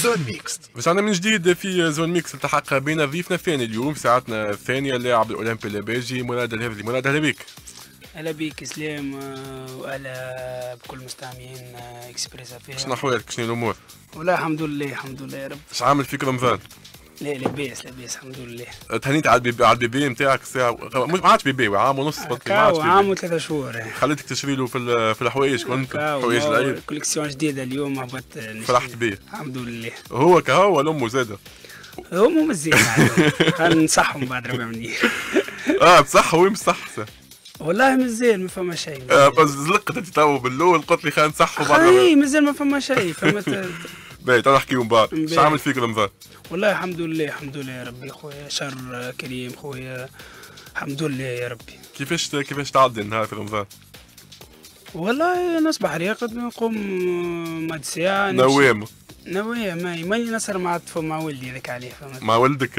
زون ميكس. رجعنا من جديد في زون ميكس. التحق بنا ضيفنا الثاني اليوم في ساعتنا الثانية اللاعب الأولمبي الليبيجي مراد الهرذي. مراد أهلا بك. اهلا بك اسلام واهلا بكل مستمعين اكسبريس افير. شنو احوالك؟ شنو الامور؟ والله الحمد لله الحمد لله يا رب. اش عامل فيك رمضان؟ لا لاباس لاباس الحمد لله. تهنيت على البيبي نتاعك الساعة مش ما عادش بيبي عام ونص عام و3 شهور. خليتك تشري له في الحوايج كنت حوايج العيد كوليكسيون جديدة اليوم هبط فرحت بيه الحمد لله. هو كهو ولا امه زاده؟ هم مزيان نصحهم بعد ربع منير. بصح وين بصح؟ والله مازال ما فما شيء. بس زلقت انت تو بالاول قلت لي خلينا نصحوا بعض. اي مازال ما فما شيء فما. باهي تو نحكيو من بعد. اش عامل فيك رمضان؟ والله الحمد لله الحمد لله يا ربي خويا شهر كريم خويا الحمد لله يا ربي. كيفاش تعدي النهار في رمضان؟ والله نصبح رياقد نقوم مد ساعة نوام ماني نسهر مع الطفل مع ولدي هذاك عليه فهمت. مع ولدك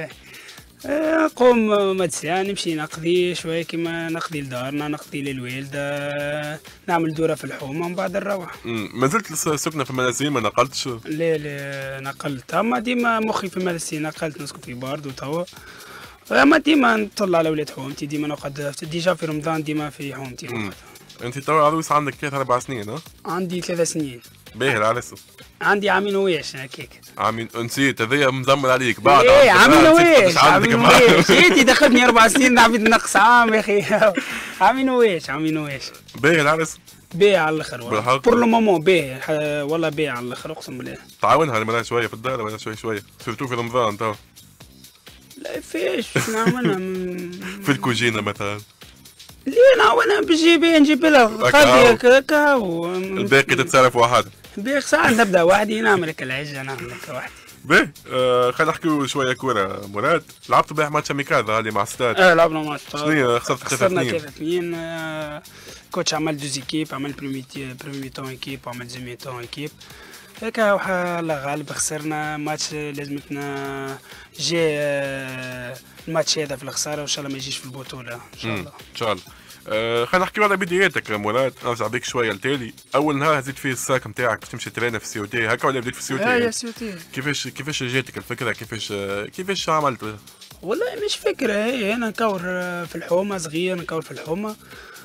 نقوم مد ساعة نمشي نقضي شوية كيما نقضي لدارنا نقضي للوالدة نعمل دورة في الحومة ومن بعد نروح. ما زلت سكنة في الملازيم ما نقلتش؟ لا نقلت اما ديما مخي في الملازيم نقلت نسكن في باردو توا. اما ديما نطلع على ولاد حومتي ديما نقعد ديجا في رمضان ديما في حومتي. انت توا عروس عندك 3-4 سنين ها؟ عندي 3 سنين. باهي العرس؟ عندي عامين ويش هكاك. عامين نسيت هذايا مزمل عليك بعد. ايه عامين ويش انت دخلتني 4 سنين نعبد نقص عام يا اخي. عامين ويش باهي العرس؟ باهي على الاخر والله بور لو مومون باهي والله باهي على الاخر اقسم بالله. تعاونها المرأة شويه في الدار ولا شويه سيرتو في رمضان توا؟ لا فيش نعملها في الكوجينه مثلا اللي نعاونها بالجيبين نجيب لها غادي هكا الباقي تتصرف وحدك. باهي ساعات نبدا وحدي نعمل لك العجه نعمل لك وحدي. باهي خلينا نحكيو شويه كوره. مراد لعبتوا باهي ماتش اميكال هذه مع ستاد؟ لعبنا ماتش. شنو خسرنا 3-2. كوتش عمل دوز ايكيب عمل بريمي تون ايكيب وعمل زيمي تون ايكيب هكا الله غالب خسرنا ماتش. لازمتنا جاي الماتش هذا في الخساره وان شاء الله ما يجيش في البطوله ان شاء الله. ان شاء الله. خلينا نحكيو على بداياتك مراد. نرجع بيك شويه لتالي. اول نهار هزيت فيه الساك نتاعك باش تمشي ترينا في السي او تي هكا ولا بديت في السي او تي؟ يا سي او تي. كيفاش جاتك الفكره؟ كيفاش عملت؟ والله مش فكره هي انا نكور في الحومه صغير نكور في الحومه.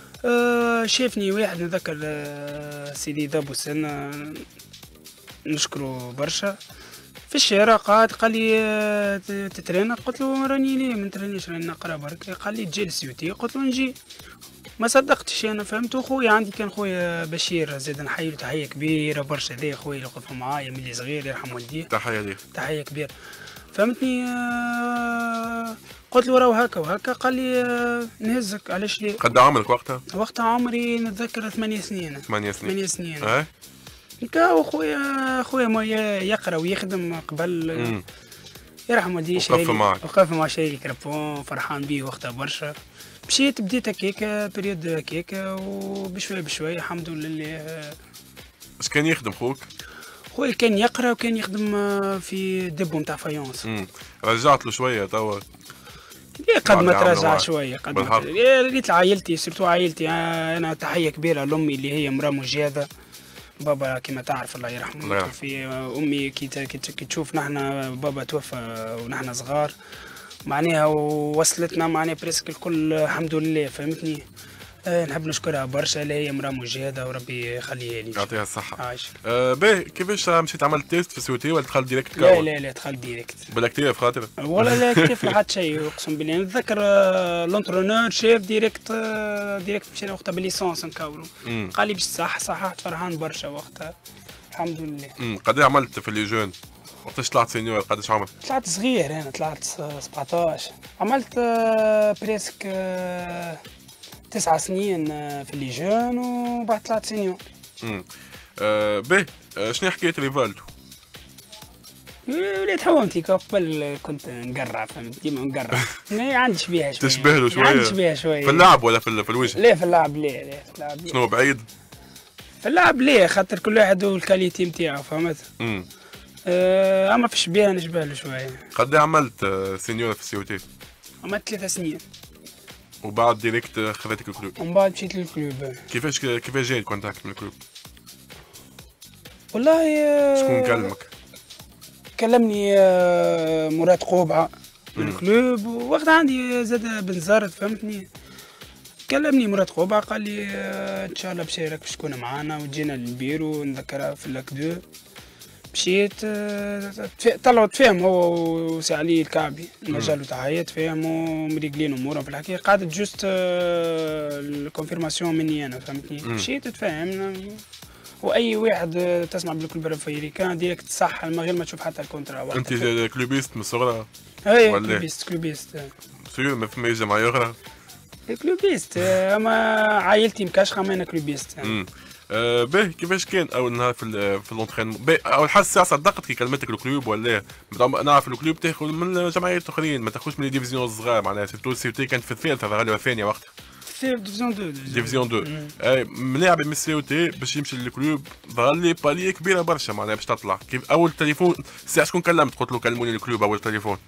شافني واحد نذكر سيدي ذابو سنة نشكره برشا في الشارع قعد قال لي تترينا. قلت له راني ليه ما نترينيش راني نقرا برك. قال لي تجي للسيوتي. قلت له نجي. ما صدقتش انا فهمت. خويا عندي كان خويا بشير زاد نحيي له تحيه كبيره برشا. ذا خويا اللي وقف معايا ملي صغير يرحم والديه. تحيه ليه. تحيه كبيره فهمتني. قلت له راهو هكا وهكا. قال لي نهزك. علاش ليه؟ قد عمرك وقتها؟ وقتها عمري نتذكر 8 سنين. 8 سنين. كاو خويا ما يقرا ويخدم قبل يرحم والديه. وقف مع شايل كربون فرحان بيه وقتها برشا. مشيت بديت هكاك بريود هكاك وبشويه الحمد لله. اش كان يخدم خوك؟ خويا كان يقرا وكان يخدم في دبو نتاع فايونس. رجعت له شويه توا؟ قد ما ترجع شويه قد ما ريت عائلتي سيرتو عائلتي. انا تحيه كبيره لامي اللي هي مرا مجاهده. بابا كما تعرف الله يرحمه في امي كي تشوف نحن بابا توفى ونحن صغار معناها وصلتنا معناها بريسك الكل الحمد لله فهمتني. نحب نشكرها برشا اللي هي مرا مجاهده وربي يخليها لي. يعطيها الصحه. عايش. باهي كيفاش مشيت عملت تيست في السيوتي ولا دخلت ديريكت؟ لا دخلت ديريكت. بالاكتيف خاطر؟ ولا لا كيف حتى شيء اقسم بالله. نتذكر لونترونور شاف ديريكت مشينا وقتها بالليسونس نكورو. قال لي باش صححت فرحان برشا وقتها الحمد لله. قد عملت في لي جون؟ وقتاش طلعت سينيور؟ قداش عمرك؟ طلعت صغير انا طلعت 17. عملت بريسك 9 سنين في اللي جون وبعد طلعت سينيور. باهي شنو حكايه ريفالدو؟ وليت حومتي قبل كنت نقرع فهمت ديما نقرع. ما عنديش بيها شويه. تشبه له شويه؟ ما عنديش بيها شويه. في اللعب ولا في الوجه؟ لا في اللعب لا في اللعب. شنو بعيد؟ في اللعب لا خاطر كل واحد والكاليتي نتاعو فهمت. اما في الشبيه نشبه له شويه. قد عملت سينيور في السي او تي؟ عملت 3 سنين. وبعد ديريكت خذيتك الكلوب؟ ومن بعد مشيت للكلوب. كيفاش جاي الكونتاكت من الكلوب؟ والله شكون كلمك؟ كلمني مراد قوبعه من الكلوب، ووقت عندي زاد بن زارد فهمتني. كلمني مراد قوبعه قال لي ان شاء الله باش راك تكون معانا وتجينا للبيرو نذكرها في اللاك 2. مشيت طلعوا تفاهم هو وسي علي الكعبي مجالو تاعي تفاهموا مريقلين امورهم في الحقيقه، قعدت جوست الكونفيرماسيون مني انا فهمتني. مشيت تفاهمنا، واي واحد تسمع بالكلوب الافريكان ديريكت صح من غير ما تشوف حتى الكونترا. انت كلوبيست من الصغرى؟ اي كلوبيست سير ما فما جماعه اخرى كلوبيست، اما عائلتي مكاشخه ما انا كلوبيست. باهي كيفاش كان اول نهار في لونترينمون؟ اول حاجه الساعه صدقت كي كلمتك الكلوب ولا نعرف الكلوب تاخذ من جمعيات اخرين ما تاخذش من لي ديفيزيون الصغار معناها سيرتو سيتي كانت في الثالثه غالبا الثانيه وقتها في ديفيزيون 2. ديفيزيون 2 ملاعب من سي او تي باش يمشي للكلوب ظهر لي باليه كبيره برشا معناها باش تطلع. كيف اول تليفون الساعه شكون كلمت قلت له كلموني الكلوب اول تليفون؟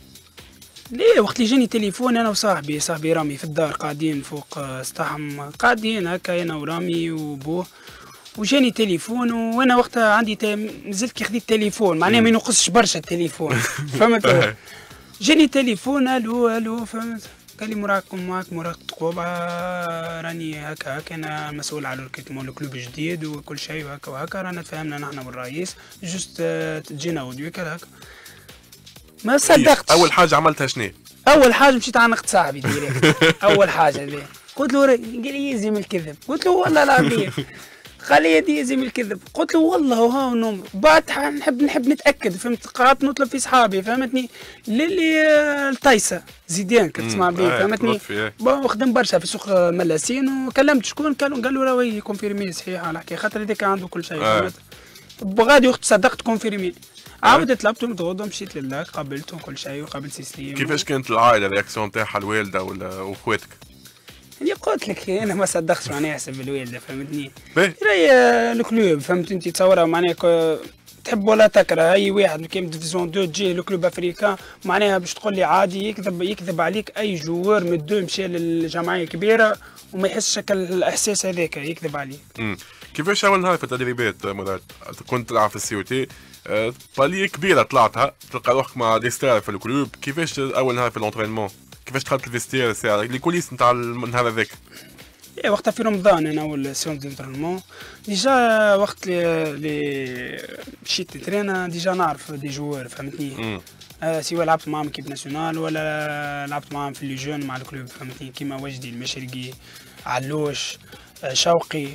ليه وقت اللي جاني تليفون انا وصاحبي رامي في الدار قاعدين فوق سطحهم قاعدين هكا انا ورامي وبوه، وجاني تليفون وانا وقتها عندي نزلت كي خديت تليفون معناها ما ينقصش برشا التليفون فهمت. جاني تليفون الو فهمت، قال لي معاك مراد قوبعه راني هكا انا مسؤول على الكلوب الجديد وكل شيء وهكا رانا تفاهمنا نحن والرئيس جوست تجينا اوديو هكا. ما صدقتش. اول حاجه عملتها شنو؟ اول حاجه مشيت عانقت صاحبي ديريكت. اول حاجه ليه قلت له قال لي يزم الكذب، قلت له والله العظيم قال لي يدي يزم الكذب، قلت له والله وها ونوم. بعد نحب نتاكد فهمت، قعدت نطلب في صحابي فهمتني للي الطيسه زيدان كنت تسمع بيه فهمتني، خدم برشا في سوق ملاسين وكلمت شكون قال له راهي كونفيرمي صحيح على الحكايه خاطر هذاك عنده كل شيء فهمت. غادي وقت صدقت كونفيرمي عاودت طلبته متغوضه مشيت لله قابلته كل شيء وقابلت سيسليم. كيفاش كانت العائله رياكسيون تاعها الوالده واخواتك؟ اللي قلت لك انا ما صدقتش معناها حسب الوالده فهمتني. راهي الكلوب فهمت انت تصورها معناها تحب ولا تكره اي واحد كيما ديفيزيون 2 تجي لكلوب افريكان معناها باش تقول لي عادي يكذب عليك اي جوار من الدو مشى للجمعيه كبيره وما يحسش الاحساس هذاك يكذب عليك. كيفاش اول نهار في التدريبات مراد كنت تلعب في السي او تي باليه كبيره طلعتها تلقى روحك مع دي ستار في الكلوب، كيفاش اول نهار في لونترينمون؟ كيفاش دخلت الفيستير الساعه لي كوليس نتاع النهار هذاك؟ وقتها في رمضان انا اول سيون دونترينمون ديجا وقت اللي مشيت نترينا ديجا نعرف دي جوار فهمتني. سواء لعبت معاهم كيب ناسيونال ولا لعبت معاهم في لي جون مع الكلوب فهمتني، كيما وجدي المشرقي علوش شوقي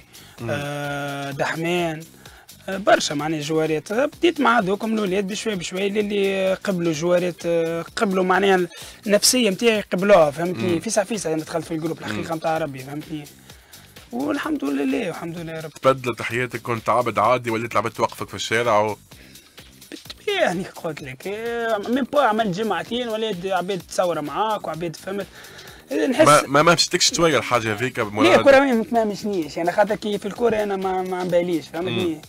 دحمان برشا معناها جوارات. بديت مع هذوكم الاولاد بشوي بشوي اللي قبلوا جوارات قبلوا معناها النفسيه نتاعي قبلوها فهمتني. فيسا انا دخلت في الجروب الحقيقه نتاع ربي فهمتني، والحمد لله والحمد لله يا رب. تبدلت حياتك كنت عبد عادي وليت لعبت وقفك في الشارع بالطبيعه يعني قلت لك من با عملت جمعتين ولاد عباد تصور معاك وعباد فهمت نحس ما مشيتكش شويه الحاجه هذيك؟ لا الكره ما مشنيش يعني خاطر كي في الكره انا ما نباليش فهمتني.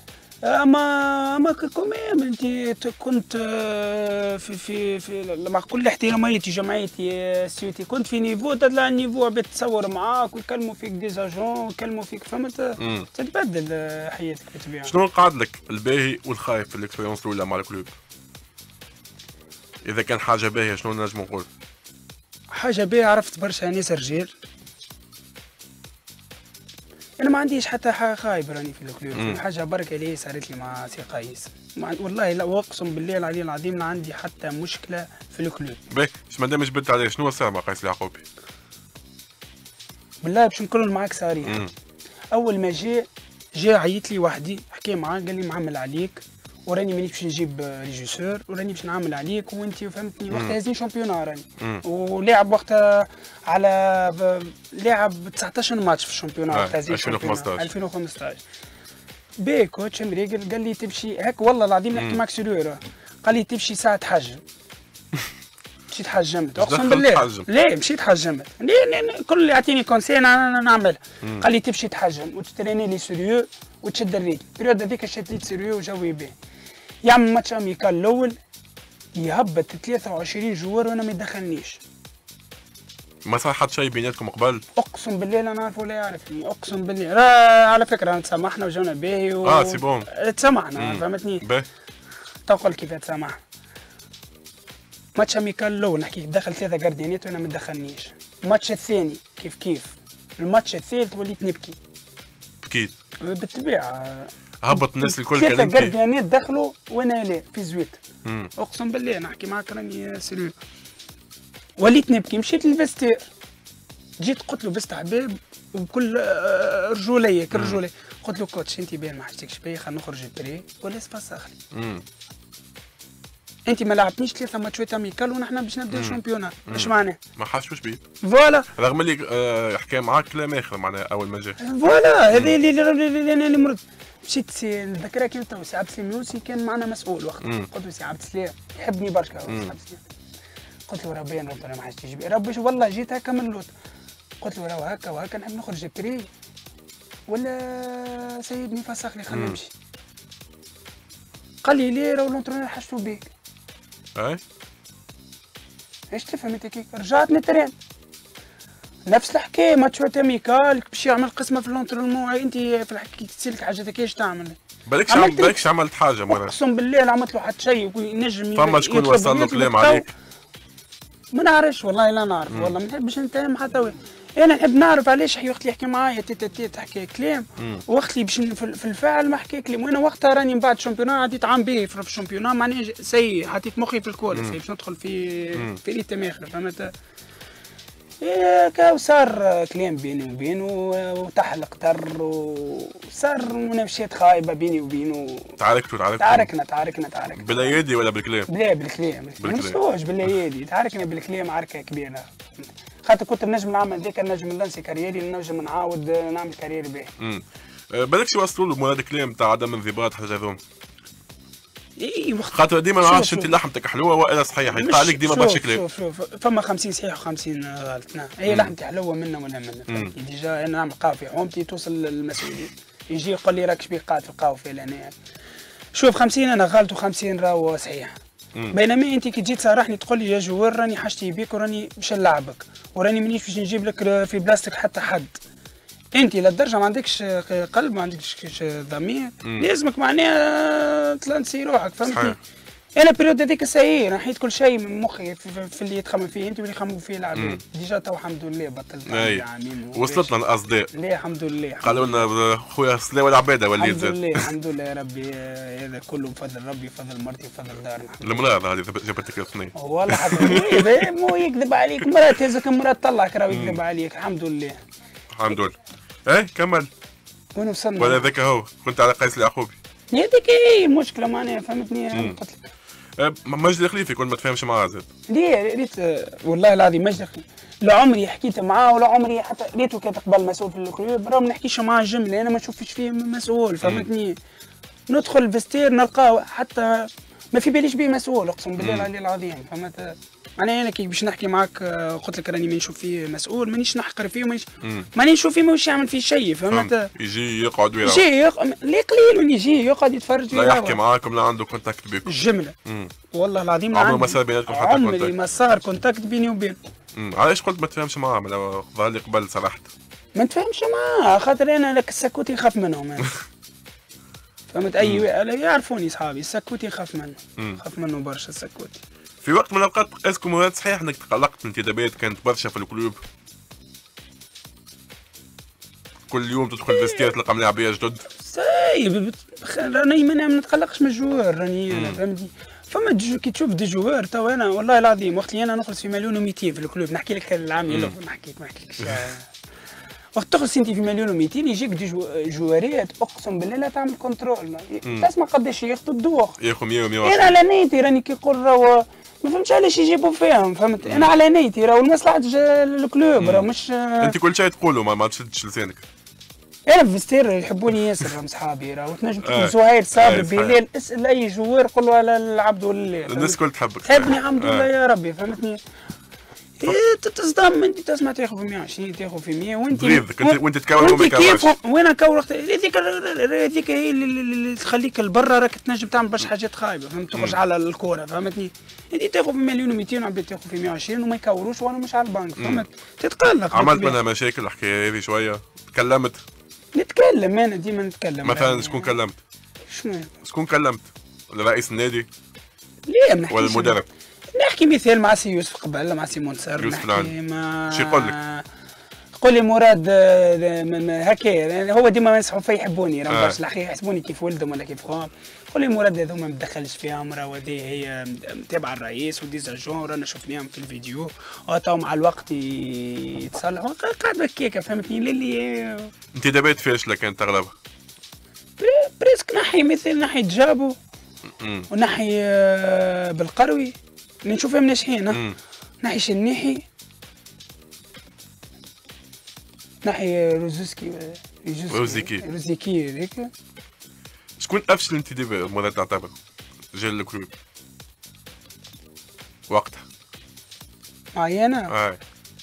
اما كمان انت كنت في مع كل احتراميتي جمعيتي سيوتي كنت في نيفو تطلع النيفو عباد تصور معاك ويكلموا فيك ديزاجون ويكلموا فيك فهمت تتبدل حياتك بالطبيعه. شنو قعد لك الباهي والخايف في الاكسبيريونس الاولى مع الكلوب؟ اذا كان حاجه باهيه شنو نجم نقول؟ حاجه باهيه عرفت برشا ناس رجال، انا ما عنديش حتى حاجه خايب راني في الكلوب. حاجه بركه لي صارت لي مع سي قيس والله لا اقسم بالله العلي العظيم لا عندي حتى مشكله في الكلوب. باهي مادام جبت عليه شنو صار مع قيس اليعقوبي؟ بالله باش نكون معاك صريح. اول ما جا عيط لي وحدي حكى معاه قال لي معمل عليك وراني مانيش باش نجيب ريجيسور وراني باش نعمل عليك وانت فهمتني. وقتها هازين شامبيونا راني ولاعب وقتها على لاعب 19 ماتش في الشامبيونا وقتها هازين 2015 بي كوتش مريقل قال لي تمشي هيك والله العظيم نحكي معك سيريور قال لي تمشي ساعه تحجم. مشيت حجمت اقسم بالله لا مشيت حجمت كل اللي يعطيني كونسي انا نعملها. قال لي تمشي تحجم وتتريني لي سيريو وتشد الريتم. البريود هذيك شديت لي سيريو وجوي به يعمل ماتش اميكال الاول يهبط 23 جوار وانا ما يدخلنيش. ما صار حد شيء بيناتكم قبل؟ اقسم بالله لا نعرف ولا يعرفني اقسم بالله. على فكره تسامحنا وجونا باهي سي بون تسامحنا فهمتني. تقول كيف تسامح. ماتش اميكال الاول نحكي دخل 3 جارديانات وانا ما دخلنيش. الماتش الثاني كيف الماتش الثالث وليت نبكي. بكيت بالطبيعه هبط الناس الكل 3 كلمتي. جارديانات دخلوا وانا لا في زويت. اقسم بالله نحكي معاك راني سيريو. وليت نبكي مشيت للفستير. جيت قلت له باستحباب وبكل رجوليه كرجوليه. قلت له كوتش انت باين ما حاجتكش بيا خلينا نخرج البري ولا سباس اخلي. انت ما لعبتنيش 3 ماتشات اميكال ونحن باش نبدا الشامبيونات. ايش معناه؟ ما حاسوش بيه. فوالا رغم اللي حكى معاك كلام اخر معناها اول ما جا. فوالا هذه اللي مرض. مشيت نذكرها كي تو سي عبد السلام يوسي كان معنا مسؤول وقت. قلت له سي عبد السلام يحبني برشا عبد السلام. قلت له ربي انا ما حاجتيش بيه ربي والله جيت هكا من اللوط. قلت له راهو هكا وهكا نحب نخرج البري ولا سيبني فسخ لي خلينا نمشي. قال لي ليه راهو لونترونور حاجته بيك. اي ايش تفهم انت كيك رجعت نترين نفس الحكايه ماتشات اميكال باش يعمل قسمه في لونترونمون. انت في الحكايه تسلك حاجتك ايش تعمل؟ بالكش عملت حاجه مرة. اقسم بالله لا عملت له حتى شيء وينجم فما شكون وصل له كلام عليك؟ ما نعرفش والله لا نعرف والله ما نحبش نتهم حتى وين. انا نحب نعرف علاش وقت اللي يحكي معايا تيت حكى كلام وقت اللي باش في الفاعل ما حكى كلام. وانا وقتها راني من بعد الشامبيونات عديت عام باهي في الشامبيونات معناها سي حطيت مخي في الكوره سي باش ندخل في ريتم اخر فهمت. كاو صار كلام بيني وبينه وتحلق تر وصار مناوشات خايبه بيني وبينه. تعاركنا بالايادي ولا بالكلام؟ لا بالكلام ما نسووش بالايادي. تعاركنا بالكلام عركه كبيره خاطر كنت نجم نعمل ذيك نجم نلانسي كاريري نجم نعاود نعمل كاريري باهي. بالكش وصلوا له هذا الكلام تاع عدم انضباط حاجه هذوما. اي خاطر ديما ما نعرفش انت لحمتك حلوه والا صحيحه يطلع عليك ديما برشا كلام. شوف فما 50 صحيح و50 غلط. نعم هي لحمتي حلوه منا ولا منا. ديجا انا نعمل قهوه في حومتي توصل للمسؤولين يجي يقول لي راك شبيك قاعد في القهوه في لهنا. شوف 50 انا غلط و50 راهو صحيح. بينما انت كي تجي تصارحني تقول لي يا جوار راني حاجتي بيك وراني باش نلعبك وراني مانيش باش نجيب لك في بلاستيك حتى حد. انت للدرجه ما عندكش قلب ما عندكش ضمير لازمك معناها تلانسي روحك فهمتني. انا بريود هذيك سيء نحيت كل شيء من مخي في اللي يتخمم فيه انت واللي يخمموا فيه العباد. ديجا تو الحمد لله بطلت عامين وصلتنا الاصداء. لا الحمد لله قالوا لنا خويا صلاة والعباده وليت زاد. الحمد لله يا ربي هذا كله بفضل ربي بفضل مرتي بفضل دارنا. المرأة هذه جابت لك الاثنين. والله حبيبي مو يكذب عليك مرأة تهزك مرأة تطلعك راه يكذب عليك. الحمد لله الحمد لله. ايه كمل. وين وصلنا؟ ولا ذاك هو كنت على قيس اليعقوبي. هذيك هي المشكله معناها فهمتني. قلت لك مجدي الخليفي كل ما تفهمش معاه زاد. ليه ريت والله العظيم مجدي الخليفي لا عمري حكيت معاه ولا عمري حتى ريته كان تقبل مسؤول في الكلوب راه ما نحكيش معاه جمله انا ما نشوفش فيه مسؤول فهمتني. ندخل الفستير نلقاه حتى ما في باليش بيه مسؤول اقسم بالله العلي العظيم فهمت. انا كي باش نحكي معاك قلت لك راني ما نشوف فيه مسؤول مانيش نحقر فيه ماني نشوف فيه ماهوش يعمل فيه شيء فهمت. يجي يقعد ويلعب ليه قليل وين يجي يقعد يتفرج لا يحكي معاكم لا عنده كونتاكت بيكم الجمله. والله العظيم عمره ما صار بيناتكم حتى كونتاكت. عمري ما صار كونتاكت بيني وبينه. علاش قلت ما تفهمش معاه ظهر لي قبل صراحه ما نتفاهمش معاه خاطر انا لك السكوتي نخاف منهم أنا. فهمت اي يعرفوني صحابي السكوتي نخاف منه نخاف منه برشا السكوتي. في وقت من الاوقات اسكم هذا صحيح انك تقلقت من انتدابات كانت برشا في الكلوب كل يوم تدخل فيستير تلقى ملاعبيه جدد. سايب راني ما نتقلقش من الجوار راني فهمتني. فما كي تشوف دي جوار تو انا والله العظيم وقت اللي انا نخلص في 1,200,000 في الكلوب نحكي لك العام الاول ما حكيتلكش وقت تخلص انت في 1,200,000 يجيك دي جواريات اقسم بالله لا تعمل كنترول تسمع قداش ياخذوا الدوخ ياخذ 100 و120. انا على نيتي راني كي نقول راهو ما فهمتش علاش يجيبوا فيهم فهمت. انا على نيتي راهو المصلحه الكلوب راه مش انت كل شيء تقوله ما تشدش لسانك. انا في فيستير يحبوني ياسر راهم صحابي راهو تنجم تقول زهير صابر بلال اسال اي جوار قول له على العبد ولا الناس الكل تحبك تحبني الحمد لله يا ربي فهمتني. تصدم انت تسمع تاخذ في 120 تاخذ في 100 وانت تكون وما كاوش وين نكور هذيك هي اللي تخليك لبرا راك تنجم تعمل برشا حاجات خايبه فهمت تخرج على الكوره فهمتني. انت تاخذ في 1,200,000 وعباد تاخذ في 120 وما يكوروش وانا مش على البنك فهمت تتقلق. عملت منها مشاكل الحكايه هذه شويه تكلمت. نتكلم انا ديما نتكلم مثلا شكون كلمت؟ شنو شكون كلمت؟ ولا رئيس النادي ليه ما ولا المدرب؟ نحكي مثال مع سي يوسف قبل، مع سي منصر، يوسف نحكي مع شو يقول لك؟ قول لي مراد من هكا يعني هو ديما الصحفيه يحبوني راه باش الاخي يحسبوني كيف ولدهم ولا كيف خوهم. قول لي مراد هذوما ما مدخلش فيهم، راه هي متابعه الرئيس وديزاجون رانا شفناهم في الفيديو وتاو مع الوقت يتصلحوا قاعد هكاك فهمتني. اللي انت دابا فاشله كانت اغلبها بريسك نحي مثل نحي جابو ونحي بالقروي اللي نشوفهم ناجحين، نحي شنيحي، نحي روزيكي هذيك. شكون افشل انت دابا مراد تعتبر جال الكلوب وقتها؟ معي انا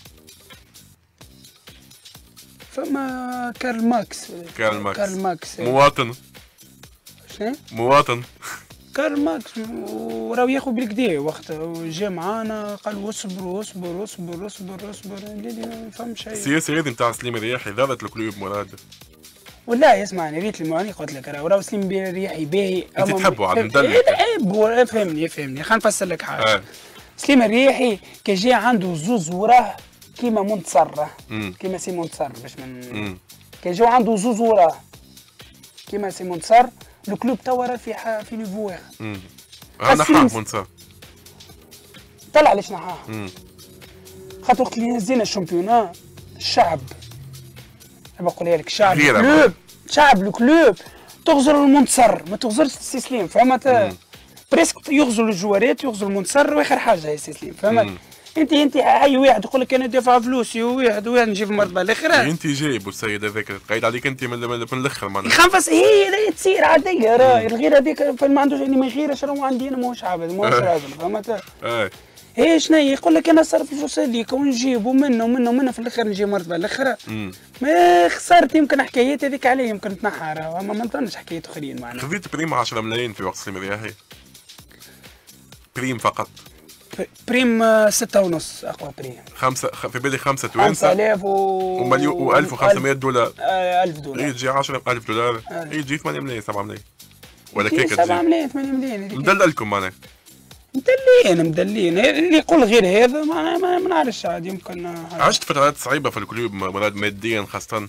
فما كارل ماكس مواطن. شنو مواطن كارل ماكس وراه ياخذ بالكدا وقتها جا معانا قال اصبر اصبر اصبر اصبر اصبر ما فهمش شيء. السياسه هذه نتاع سليم الرياحي ضرت الكلوب مراد. والله اسمعني ريت المعاني قلت لك راه سليم الرياحي باهي انت تحبه عاد مدلل. فهمني خلينا نفسر لك حاجه. سليم الرياحي كي جا عنده زوز وراه كيما منتصر كيما سي منتصر باش من كي جاو عنده زوز وراه كيما سي منتصر الكلوب توا راه في نيفو واحد. نحاه منتصر طلع علاش نحاه خاطر وقت اللي هزينا الشامبيونا الشعب بقولها لك شعب الكلوب شعب الكلوب تغزر المنتصر ما تغزرش السي سليم فهمت. بريسك يغزر الجوارات يغزر المنتصر واخر حاجه يا سي سليم فهمت. انت اي واحد يقول لك انا دافع فلوسي وواحد نجيب المرتبه الاخرى. انت جايب السيد هذاك قايد عليك انت من الاخر معناها. خنفس هي تصير عاديه راه الغيره هذيك ما عندوش اللي ما يغيرش راه عندي انا ماهوش عابد ماهوش راجل فهمت. هي شنو يقول لك انا صرف الفلوس هذيك ونجيبوا منه في الاخر نجيب مرتبه الاخرى. ما خسرت يمكن حكايات هذيك عليه يمكن تنحى راه ما نظنش حكايات اخرين معناها. خذيت بريم 10 ملايين في وقت سليم الرياحي بريم فقط. بريم 6 ونص اقوى بريم. في بالي 5 توانسه 5000 ومليون و1500 دولار. 1000 دولار يجي 10000 دولار يجي 8 ملايين 7 ملايين ولا كيك تجي 7 ملايين 8 ملايين مدللكم معناها. مدلين اللي يقول غير هذا ما نعرفش عاد يمكن. عشت فترات صعيبه في الكلوب مراد ماديا خاصه.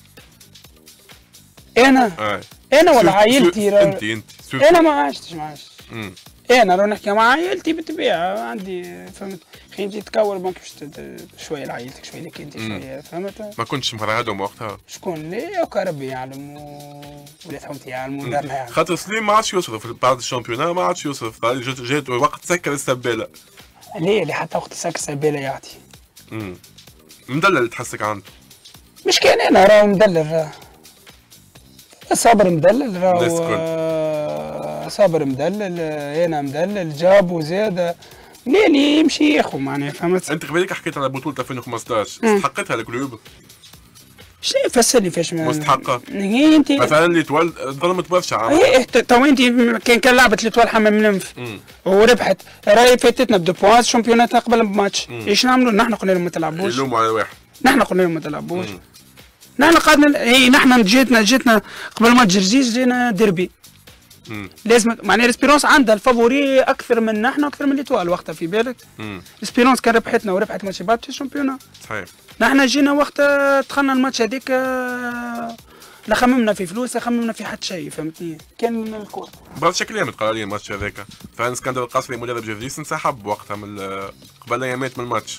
انا ولا عائلتي انت انا ما عشتش انا لو نحكي مع عائلتي بالطبيعه عندي فهمت خيمتي تكور ما كيفاش شويه لعائلتك شويه لك انت شويه فهمت. ما كنتش مفرهدهم وقتها. شكون لي ربي يعلم ولاد حومتي يعلموا دارنا يعلم. خاطر سليم ما عادش يصرف بعد الشامبيونا ما عادش يصرف جات وقت سكر السباله. ليه اللي حتى وقت سكر السباله يعطي. مدلل تحسك عنده. مش كان انا راه مدلل صابر مدلل راه صابر مدلل انا مدلل جاب وزاد ليه اللي يمشي ياخو معناها فهمت. انت قبيلك حكيت على بطوله 2015 استحقتها الكلوب. شنو فسرني فاش مستحقه. هي انت مثلا اللي ظلمت برشا هي تو انت كان لعبه ليتوال حمام منف وربحت راهي فاتتنا بدو بوانس شامبيونات قبل بماتش ايش نعملوا نحن قلنا لهم ما تلعبوش. يلوموا على واحد نحن قلنا لهم ما تلعبوش. نحن قعدنا هي نحن جيتنا قبل ماتش جرجيس جينا ديربي. لازم معناها الاسبيرونس عندها الفافوري اكثر من نحن واكثر من ليتوال وقتها في بالك. الاسبيرونس كان ربحتنا وربحت ماتش بعد في الشامبيونا. صحيح. نحن جينا وقتها دخلنا الماتش هذيك لا خممنا في فلوس لا خممنا في حتى شيء فهمتني كان الكور. برشا كلام تقال عليه الماتش هذاك. فان اسكندر القصري مدرب جرجيس انسحب وقتها من قبل ايامات من الماتش.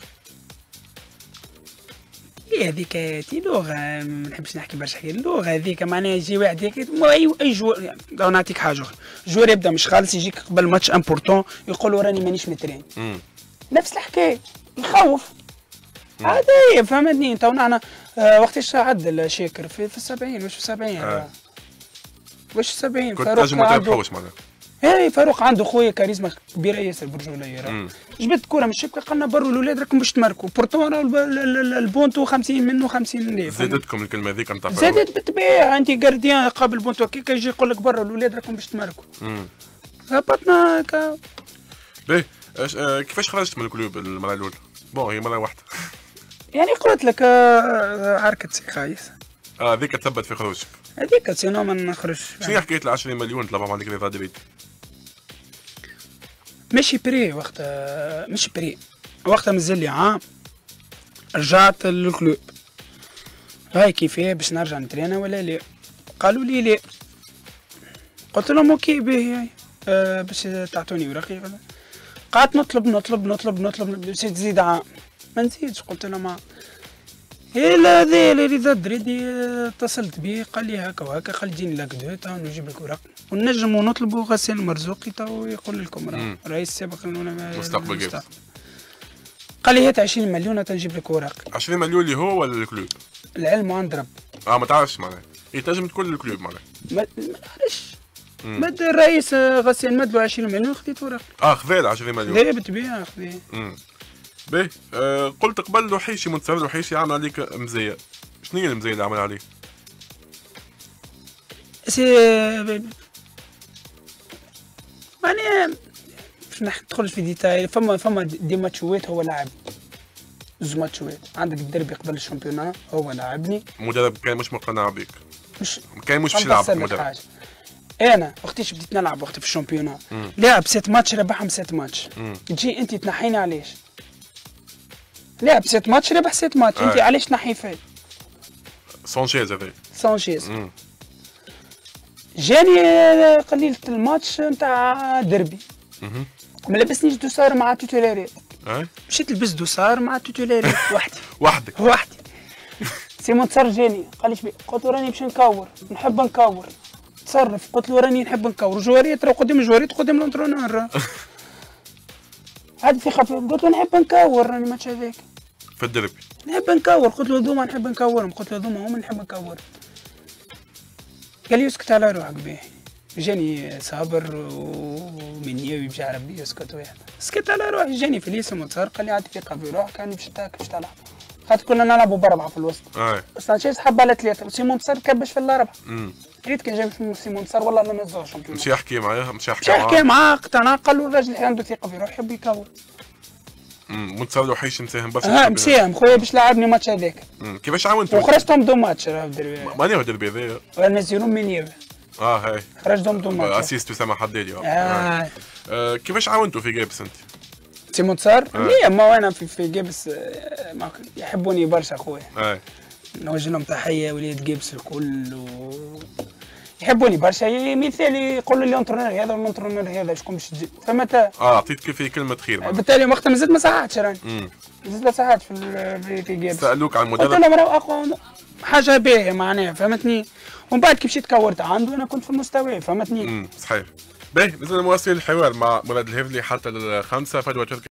هذيك تي لغه ما نحبش نحكي برشا حكايه اللغه هذيك معناها يجي واحد هيك اي جوار يعني نعطيك حاجه اخرى جوار يبدا مش خالص يجيك قبل ماتش امبورتون يقول راني مانيش مترين نفس الحكايه يخوف عادي فهمتني تو نحن وقتاش عدل شاكر في 70 واش في 70 واش 70 كنت نجم ما تربحوش معناها اي فاروق عنده خويا كاريزما كبيره ياسر برجوليه جبت كوره من الشبكه قلنا بروا الاولاد راكم باش تماركوا بورتون البونتو 50 منه 50 زادتكم الكلمه هذيك نتاع زادت بالطبيعه انت جارديان قابل بونتو كيكا يجي يقول لك برا الاولاد راكم باش تماركوا هبطنا هكا باهي كيفاش خرجت من الكلوب المره الاولى؟ بون هي مره واحده يعني قلت لك عركه سي خايس هذيك تثبت في خروجك هذيك سينو ما نخرجش شنو حكايه ال 20 مليون طلبهم عليك رضا دريد؟ ماشي بري وقتها، مش بري وقتها مازال لي عام رجعت للكلوب. هاي كيفاه باش نرجع نترينا ولا لا؟ قالوا لي لا. قلت لهم اوكي باهي هاي باش تعطوني ورقي. قعدت نطلب باش تزيد عام ما نزيدش. قلت لهم لا ذا رضا دريدي اتصلت به قال لي هكا وهكا، قال لي جيني لاكدو تو نجيب لك ورق ونجموا نطلبوا غسان مرزوقي تو يقول لكم راه رئيس سابق مستقبل. قال لي هات 20 مليون تنجيب لك ورق. 20 مليون اللي هو ولا الكلوب؟ العلم عند رب. ما تعرفش معناها تنجم تكون الكلوب معناها. ما نعرفش. مد الرئيس غسان مد له 20 مليون خديت ورق. خذا 20 مليون. لا بالطبيعه خذا. باهي قلت قبل وحيشي منتصر وحيشي عمل عليك مزيه. شنو هي المزيه اللي عمل عليك؟ يعني باش ندخلش في ديتاي. فما دي ماتشوات هو لاعب زوج ماتشوات. عندك الدربي قبل الشامبيونا هو لاعبني. مدرب كان مش مقتنع بك. كان مش باش يلعب مدرب. انا وقتاش بديت نلعب وقت في الشامبيونا لعب 6 ماتش ربحهم 6 ماتش. تجي انت تنحيني علاش؟ لعب 6 ماتش ربح 6 ماتش. انت علاش تنحي فيه؟ سانشيز هذا. سانشيز جاني قليلة الماتش نتاع دربي. ما لبسنيش دوسار مع توتولاريات. مشيت لبس دوسار مع توتولاريات وحدي. وحدي. سيمون تصر جاني قال لي شبيه؟ قلت له راني باش نكور، نحب نكور. تصرف. قلت له راني نحب نكور. جواريات راه قدام الجواريات قدام الانترونور. عاد في خفيف. قلت له نحب نكور راني ماتش هذاك. في الدربي. نحب نكور. قلت له ذوما نحب نكورهم. قلت له ذوما هما نحب نكورهم. قال لي اسكت على روحك باهي. جاني صابر ومنيوي بجا ربي يسكت واحد. سكت على روحي. جاني في الاسم وتصار قال لي عاد ثقة في روحك راني باش تلعب. خاطر كنا نلعبوا ب4 في الوسط. سانشيز حب على 3 وسيمون تصار كبش في ال4. ريت كان جاي سيمون تصار والله ما نزوجش. مشي يحكي معاه مشي معاه اقتنع. قال له الراجل عنده ثقة في روحه يحب يكور. منتصر وحيش مساهم برشا. مساهم خويا باش لعبني ماتش هذاك. كيفاش عاونتو؟ وخرجتهم دو ماتش راه الدربي. ماني هو الدربي هذايا. نزلوا منيوي. هاي خرجتهم دو ماتش. اسيست اسامه حدادي. كيفاش عاونتو في جابس انت؟ سيمون تصار؟ لا ما انا في جابس يحبوني برشا خويا. نوجه لهم تحيه وليد جابس الكل يحبوني برشا. مثال يقولوا لي انترونور هذا والانترونور هذا شكون باش تجي فهمت. عطيت كيف كلمه خير. بالتالي وقتها مازلت ما صحاتش راني. مازلت ما صحاتش في جابس. سالوك على المدرب. قلت لهم راه اقوى حاجه باهيه معناها فهمتني. ومن بعد كي مشيت كورت عنده انا كنت في المستوى فهمتني. صحيح. باهي مازلنا مواصلين الحوار مع مراد الهفلي حتى ال5 فدوى